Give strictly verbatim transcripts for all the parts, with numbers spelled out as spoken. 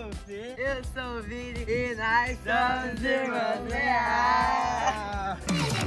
sou o Fê. Eu sou o Vini. E nós somos irmãos leais.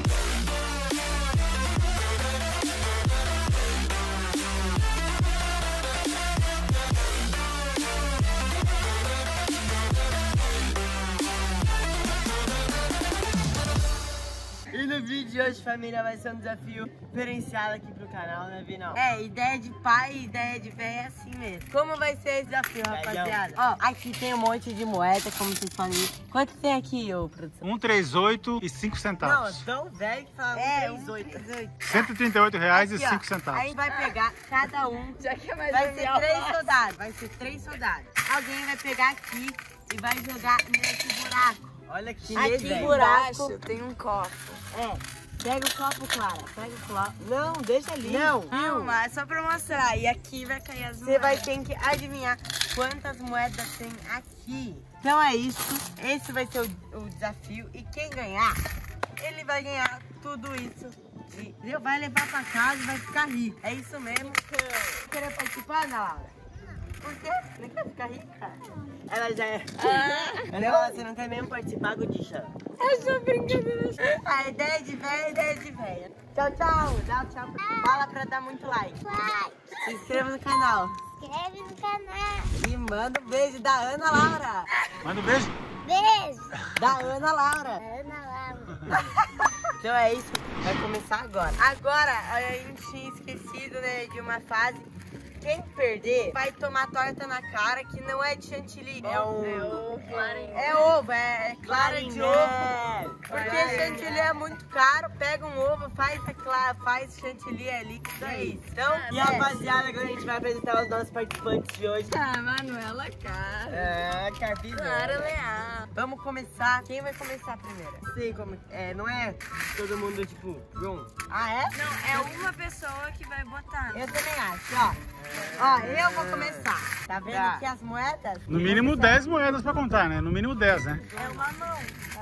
E no vídeo de hoje, família, vai ser um desafio diferenciado aqui pro canal, né, Vinão? É, ideia de pai e ideia de véia é assim mesmo. Como vai ser esse desafio, rapaziada? Ó, aqui tem um monte de moeda, como vocês podem ver. Quanto tem aqui, ô, produção? um trinta e oito e cinco centavos. Não, tão velho que fala É, um trinta e oito. cento e trinta e oito reais Aqui, e cinco ó, centavos. a gente vai pegar cada um. Já que é mais Vai um ser real. três soldados, vai ser três soldados. Alguém vai pegar aqui e vai jogar nesse buraco. Olha que Aqui velho. embaixo tem um copo. É. Pega o copo, Clara. Pega o copo. Não, deixa ali. Não, Calma, é só pra mostrar. E aqui vai cair as Você vai ter que adivinhar quantas moedas tem aqui. Então é isso. Esse vai ser o, o desafio. E quem ganhar, ele vai ganhar tudo isso. E vai levar pra casa e vai ficar rico. É isso mesmo. Quer participar, Ana Laura? Por quê? Não quer ficar rica? Ela já é. Ah. Não, você não quer mesmo participar, Gudicha? Eu sou brincadeira. A ideia de velha, a ideia de velha. Tchau, tchau. Dá um tchau. Fala pra dar muito like. Vai, Se inscreva no canal. inscreve no canal. E manda um beijo da Ana Laura. Manda um beijo. Beijo. Da Ana Laura. Ana Laura. Então é isso. Vai começar agora. Agora, a gente tinha esquecido, né, de uma fase. Quem perder vai tomar torta na cara, que não é de chantilly. É um... É ovo. É ovo, é, é clara de ovo. Porque chantilly é muito caro. Pega um ovo, faz, a clara, faz chantilly ali. Então é isso. Então, e rapaziada, agora a gente vai apresentar os nossos participantes de hoje. Ah, Manuela Cara. É, Carpinha. Clara Leal. Vamos começar. Quem vai começar primeiro? Sei como. É, não é todo mundo tipo. Um. Ah, é? Não, é uma pessoa que vai botar. Eu também acho, ó. Ó, eu vou começar. Tá vendo aqui as moedas? No mínimo dez moedas pra contar, né? No mínimo dez, né? É uma mão.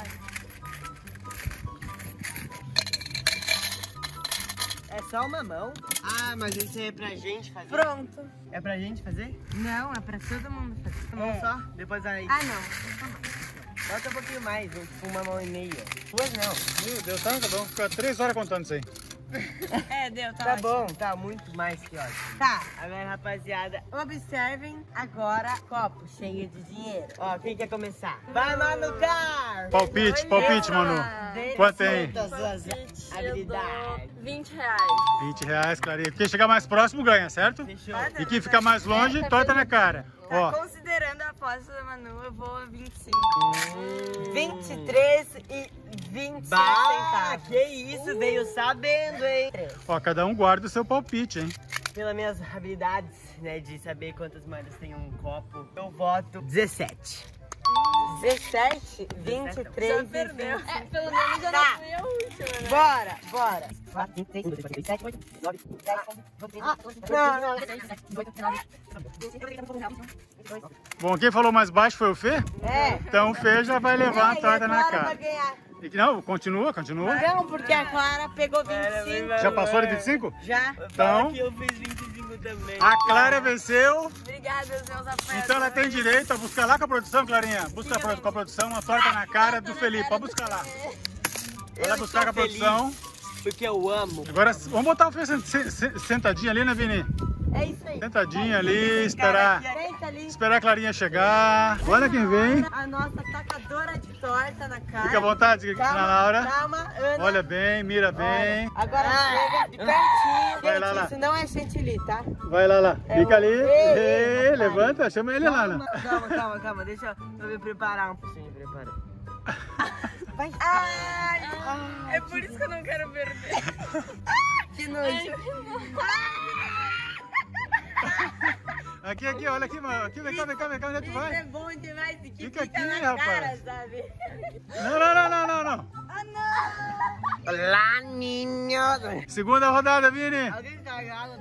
É só uma mão. Ah, mas isso é pra gente fazer? Pronto. É pra gente fazer? Não, é pra todo mundo fazer. Uma mão só? Depois aí. Ah, não. Bota um pouquinho mais, um- tipo uma mão e meia. Duas não. Meu Deus, tá, tá bom. Fica três horas contando isso aí. É, deu, tá, Tá ótimo. bom, tá muito mais que ótimo. Tá, agora rapaziada, observem agora copo cheio de dinheiro. Ó, quem quer começar? Vai, Manu Car! Palpite, palpite, Manu. Quanto tem? Todas as Palpite, eu habilidades. dou vinte reais. vinte reais, Clarinha. Quem chegar mais próximo ganha, certo? Fechou? E quem ficar mais longe, torta na cara. Tá, Ó, considerando a aposta da Manu, eu vou vinte e cinco. vinte e três e vinte e cinco centavos. Que isso, veio sabendo, hein? ó, cada um guarda o seu palpite, hein? Pelas minhas habilidades, né, de saber quantas moedas tem um copo, eu voto dezessete. dezessete, vinte e três Já e perdeu. vinte. É, pelo menos eu Tá. não fui a última, né? Bora, bora. Não, não. Bom, quem falou mais baixo foi o Fê? É. Então o Fê já vai levar a É, e torta na agora cara. vai ganhar. E que- Não, continua, continua. Não, porque a Clara pegou vinte e cinco. Já passou de vinte e cinco? Já. Então, eu fiz vinte e cinco também. a Clara venceu. Obrigada, meus apoiadores. Então ela tem direito a buscar lá com a produção, Clarinha. Busca pra- com a produção uma torta na cara do Felipe. Pode buscar lá. Vai lá buscar com a produção. Porque eu amo. Agora vamos botar o Fê sen- sen- sentadinho ali, né, Vini? É isso aí. Sentadinho ali, esperar, Senta ali. esperar a Clarinha chegar. Olha quem vem. A nossa tacadora de torta na cara. Fica à vontade, Calma, Ana Laura. calma, Ana. Olha bem, mira bem. Agora chega de pertinho. Vai Gente, lá, lá. isso não é chantilly, tá? Vai lá, lá. É Fica o- ali. Ei, Ei, ei, levanta, chama ele lá. Calma, Lá. calma, calma, calma. Deixa eu me preparar um pouquinho. Prepara. Vai. Ai, Ai, é por isso que eu não quero perder. que nojo. Aqui, aqui, olha aqui, mano. Aqui, vem cá, vem cá, vem cá, onde é que tu Isso é vai? bom demais. Isso Fica fica, aqui, na rapaz. cara, sabe? Não, não, não, não, não, não. Ah, não. Olá, ninho. Segunda rodada, Vini. Alguém tá água?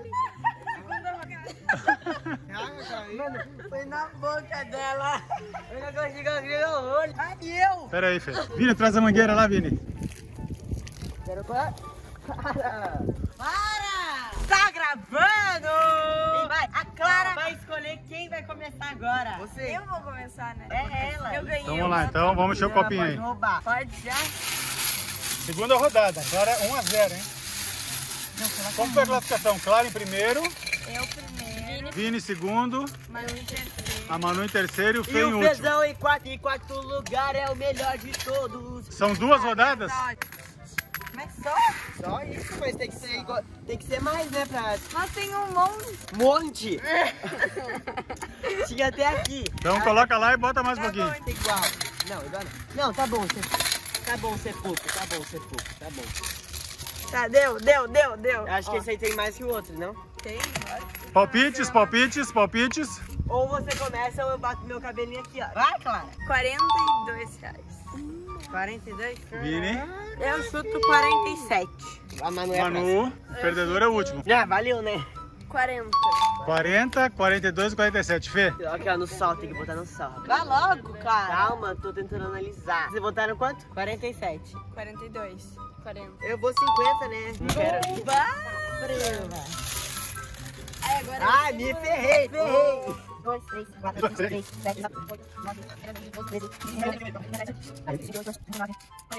Mano, foi na boca dela. Eu não consigo abrir o olho. Ai, eu. Pera aí, Fê. Vini, traz a mangueira lá, Vini. Quero para. Para. Para. Tá gravando. E vai. A Clara vai escolher quem vai começar começar agora. Você. Eu vou começar, né? É ela. Eu ganhei. Então vamos lá, então vamos encher o copinho aí. Roubar. Pode já? Segunda rodada, agora um a zero, hein? Como foi a classificação? Clara em primeiro, Eu primeiro. Vini em segundo, Manu em terceiro. a Manu em terceiro e o E Fê em o último. Fezão em quarto, em quarto lugar é o melhor de todos. São duas rodadas? Mas só? Só isso, mas tem que ser igual, tem que ser mais, né, pra... Mas tem um monte. Monte! Chega até aqui. Então coloca lá e bota mais um Tá pouquinho. bom, então igual. Não, igual não. Não, tá bom, ser, tá bom ser pouco, tá bom ser pouco, tá bom. Tá, deu, deu, deu, deu. Eu acho Ó, que esse aí tem mais que o outro, não? tem. Palpites, palpites, palpites. Ou você começa ou eu bato meu cabelinho aqui, ó. Vai, Clara. quarenta e dois reais. quarenta e dois? Vini, Eu chuto quarenta e sete. A Manu é a Manu, perdedor é o último. próxima. Ah, valeu, né? quarenta. quarenta, quarenta e dois e quarenta e sete. Fê? Aqui, ó, no sol, tem que botar no sol. Vai logo, cara. Calma, tô tentando analisar. Vocês votaram quanto? quarenta e sete. quarenta e dois. quarenta. Eu vou cinquenta, né? Não quero. Aí agora Ai, me ferrei, ferrei. dois, três, quatro, Dois, cinco, três. seis, sete, oito, nove, dez, doze, treze, quinze, dezesseis, dezoito, dezenove,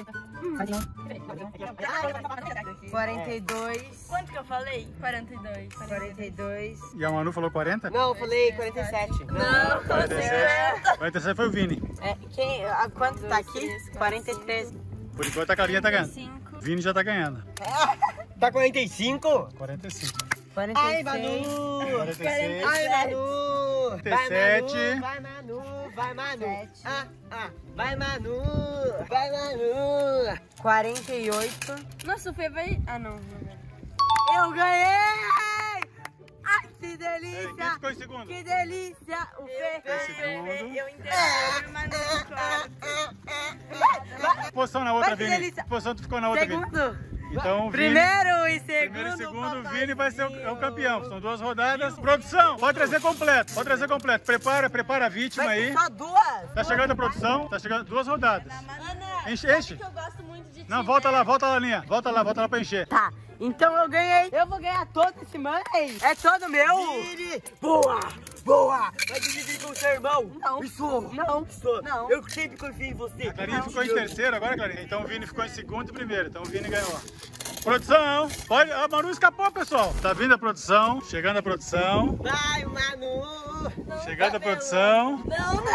quarenta e dois. Quanto que eu falei? quarenta e dois. quarenta e dois. E a Manu falou quarenta? Não, eu falei quarenta e sete. Não, quarenta e sete. quarenta e sete foi o Vini. É, quem, a, quanto tá aqui? quarenta e três. Por enquanto a Clarinha tá ganhando. cinco. Vini já tá ganhando. Tá quarenta e cinco? quarenta e cinco. quarenta e seis. Ai, Manu! quarenta e seis. Ai, Manu! quarenta e sete. Vai, Manu! Vai, Manu! Ah, ah! Vai, Manu! Vai, Manu! quarenta e oito. Nossa, o Fê vai... Ah, não. não vai. Eu ganhei! Ai, que Quem delícia! ficou em segundo? Que delícia! O Fê! Em segundo. Eu entendo. Manu, claro. Que posição na outra, Vai, que Vini? delícia. Que posição tu ficou na outra, Vini? Segundo! Então, Vini, Primeiro e segundo! primeiro e segundo, o papai. Vini vai ser o, é o campeão. São duas rodadas. Produção, pode trazer completo. Pode trazer completo. Prepara, prepara a vítima Vai aí. ser só duas! Tá chegando a produção, tá chegando duas rodadas. Ana, Enche, sabe enche. que eu gosto muito de ti, Não, volta né? lá, volta lá, linha. Volta lá, volta lá pra encher. Tá, então eu ganhei. Eu vou ganhar todo esse mês. É todo meu. Boa, boa. Vai dividir com o seu irmão. Não. Isso. Não. Isso. Não. Eu sempre confio em você. A Clarinha ficou em terceiro agora, Clarinha. Então o Vini ficou em segundo e primeiro. Então o Vini ganhou. Produção, pode. A Manu escapou, pessoal. Tá vindo a produção, chegando a produção. Vai, Manu. Chegando a produção. Não, não.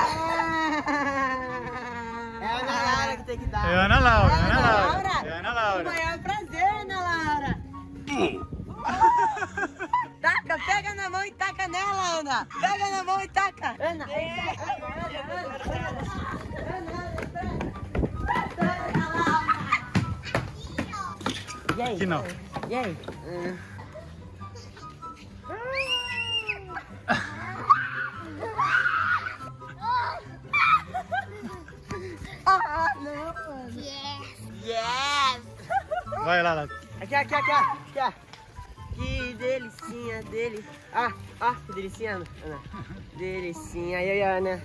É a Ana Laura que tem que dar. É a Ana Laura, é a Ana Ana Laura. Laura? É a Ana O Laura. maior prazer, Ana Laura. Taca, pega na mão e taca nela, Ana. Pega na mão e taca. Ana. E aí? Aqui não. E aí? Ah, não, mano. Yes! Vai lá, lá. Aqui, aqui, aqui, aqui, ó. Que delicinha dele. Ah, ah, que delicinha, Ana. Ana. Delicinha, aí, aí, Ana.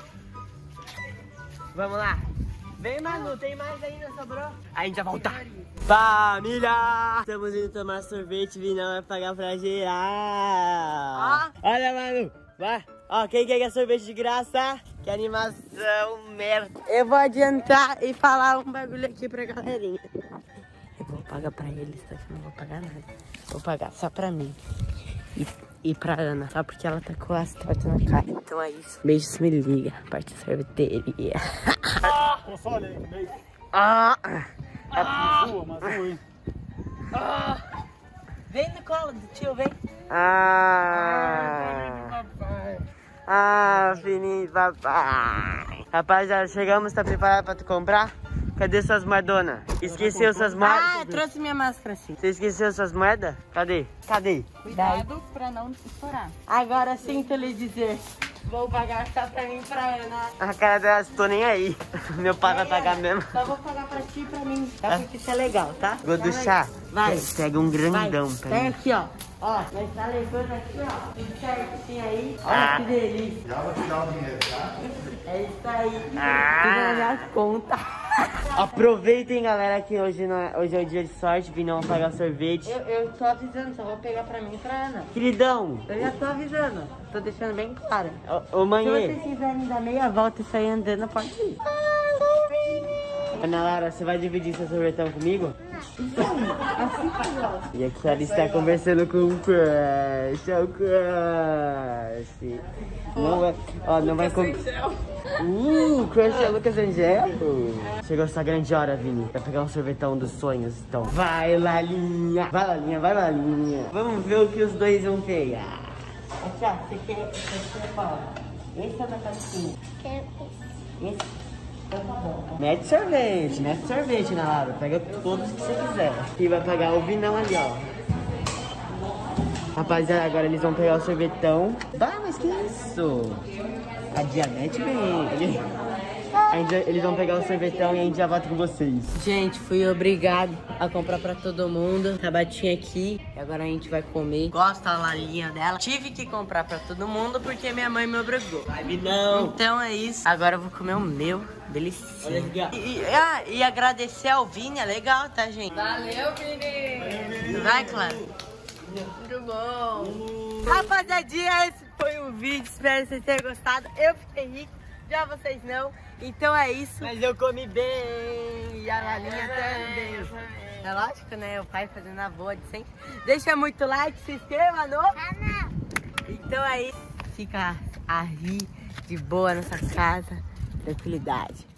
Vamos lá. Vem, Manu, tem mais ainda, sobrou? Aí a gente vai voltar. Família! Estamos indo tomar sorvete, Vinão vai pagar pra geral. Ah. Olha, Manu, vai. Ó, quem quer sorvete de graça? Que animação, merda. Eu vou adiantar e falar um bagulho aqui pra galerinha. Eu vou pagar pra eles, tá? Eu não vou pagar nada. Vou pagar só pra mim. E, e pra Ana, só porque ela tá com as tortas na cara. Então é isso. Beijos, me liga. Parte sorveteria. Eu só olhei, meio. Ah! Uma rua, uma rua, hein? Vem no colo do tio, vem. Ah, Ah! Ah, Fininho, papai. Rapaziada, chegamos, tá preparado pra tu comprar? Cadê suas moedonas? Esqueceu suas moedas? Ah, trouxe minha máscara sim. Você esqueceu suas moedas? Cadê? Cadê? Cuidado pra não estourar. Agora sinto lhe dizer. Vou pagar só pra mim e pra Ana. A cara dela, tô nem aí. Meu pai vai pagar mesmo. Só vou pagar pra ti e pra mim. Tá? Porque isso é legal, tá? Vou do chá. Vai. Pega um grandão Vai, pra pega mim. aqui, ó. Ó, nós tá levando aqui, ó. Tudo certinho aí. Olha Ah. que delícia. já vou tirar o dinheiro, tá? É isso aí. Ah. Tudo na minha conta. Aproveitem, galera, que hoje, não é, hoje é o dia de sorte. Vini não vai pagar sorvete. Eu, eu tô avisando, só vou pegar pra mim e pra Ana. Queridão, eu já tô avisando. Tô deixando bem claro. Ô, ô mãe. Se vocês quiserem dar meia volta e sair andando, pode ir. Ana Lara, você vai dividir seu sorvetão comigo? Não. E aqui ela está conversando com o crush, é o crush. Não vai, ó, não vai comer. Uh, crush é o Lucas Angelo. Chegou essa grande hora, Vini. Vai pegar um sorvetão dos sonhos, então. Vai, Lalinha. Vai, Lalinha, vai, Lalinha. Vamos ver o que os dois vão pegar. Aqui, ó, você quer, você quer qual? Esse é da caixinha. Quero Esse. Mete sorvete, mete sorvete, né, Laura? Pega todos que você quiser. E vai pegar o vinão ali, ó. Rapaziada, agora eles vão pegar o sorvetão. Ah, mas que isso? A Dianete vem. A gente, eles vão pegar o sorvetão e a gente já volta com vocês. Gente, fui obrigado a comprar pra todo mundo. Tabatinha aqui. E agora a gente vai comer. Gosta da lalinha dela. Tive que comprar pra todo mundo porque minha mãe me obrigou. Ai, não. Então é isso. Agora eu vou comer o meu. Delicinha. E, e, ah, e agradecer ao Vini. É legal, tá, gente? Valeu, Vini! Vai, Clara. Muito bom! Rapaziadinha, esse foi o vídeo. Espero que vocês tenham gostado. Eu fiquei rico. Já vocês não. Então é isso. Mas eu comi bem. E a Lalinha também. É lógico, né? O pai fazendo a boa de sempre. Deixa muito like, se inscreva no canal. Então é isso. Fica a rir de boa nessa casa. Tranquilidade.